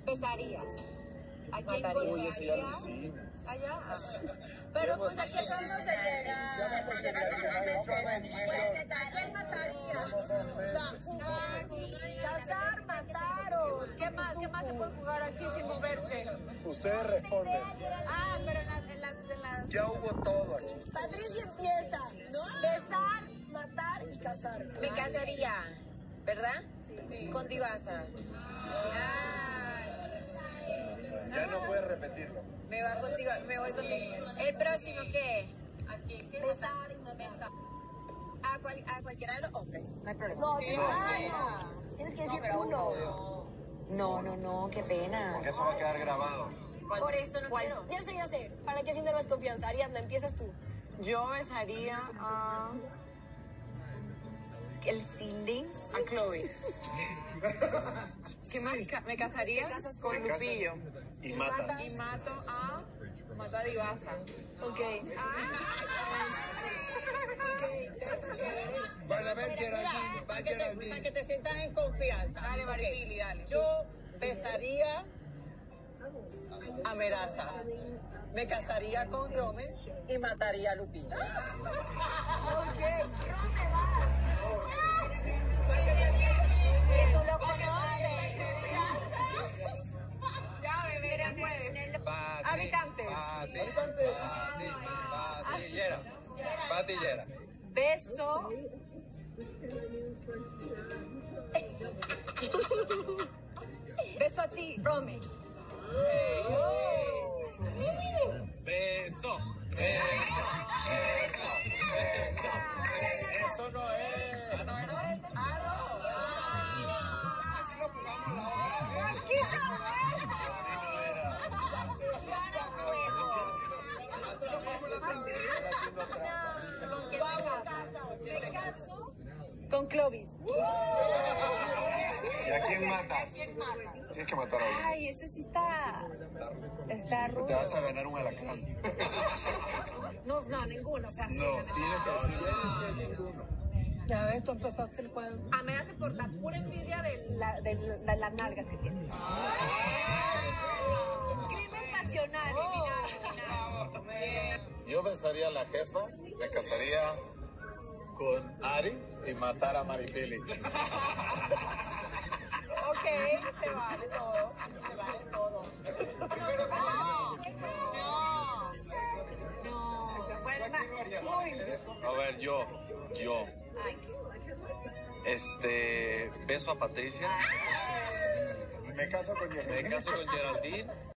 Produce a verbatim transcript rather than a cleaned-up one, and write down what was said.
besarías? ¿A quién Mataría. golpearías? Uy, ese ya lo hicimos. Allá. Pero pues aquí a todos se llega. Llega con los meses. Pues, ¿a quién matarías? Cazar, matar o ¿qué más? ¿Qué más se puede jugar aquí sin moverse? Ustedes responden. Ah, pero en las, en las, en las... Ya hubo todo aquí. Patricia empieza. Besar, matar y cazar. Me casaría, ¿verdad? Sí. Con Divasa. Ya no puedes repetirlo. Me va contigo, me voy contigo. ¿El próximo qué? Besar y matar. A, cual, a cualquiera de los hombres, no hay problema. No, ah, no. Tienes que decir uno. No, no, no, qué pena. Porque eso va a quedar grabado. Por eso no quiero. Ya sé, ya sé. ¿Para qué sientes más confianza? Ariadna, empiezas tú. Yo besaría a... El silencio. a Clovis. ¿Qué más? Ca- Me casaría Te casas con Te casas Lupillo. y matas. Y mato a... Mato a Divasa. Ok. Ok, chévere. Van a ver Geraldine, va Geraldine. Para que te sientas en confianza. Dale, Maripili, dale. Yo besaría a Meraza, me casaría con Rome y mataría a Lupillo. Ok, Rome, vas. Que tú lo conoces. Ya, bebé, ya puedes. Pati, Habitantes. Pati, Pati, Patillera. Patillera. Beso. Beso a ti, Rome. Beso, beso, beso, beso. Eso no es. Ah, no, no. Así lo jugamos la hora. ¡Quita vuelta! Así lo jugamos la otra. Me caso con Clovis. ¿Y a quién matas? Tienes que matar a uno. Ay, ese sí está... Está Te rudo. vas a ganar un alacrán. No, no, ninguno. O sea, sí, No, tienes que decir. Ya ves, tú empezaste el juego. Ah, me hace por la pura envidia de, la, de, la- las nalgas que tiene. Crimen pasional. Yo besaría a la jefa, me casaría con Ari y matar a Maripili. Ok, se vale todo. Se vale todo. Bueno, ma- A ver, yo, yo, Ay, este, beso a Patricia, Me caso con me caso con Geraldine.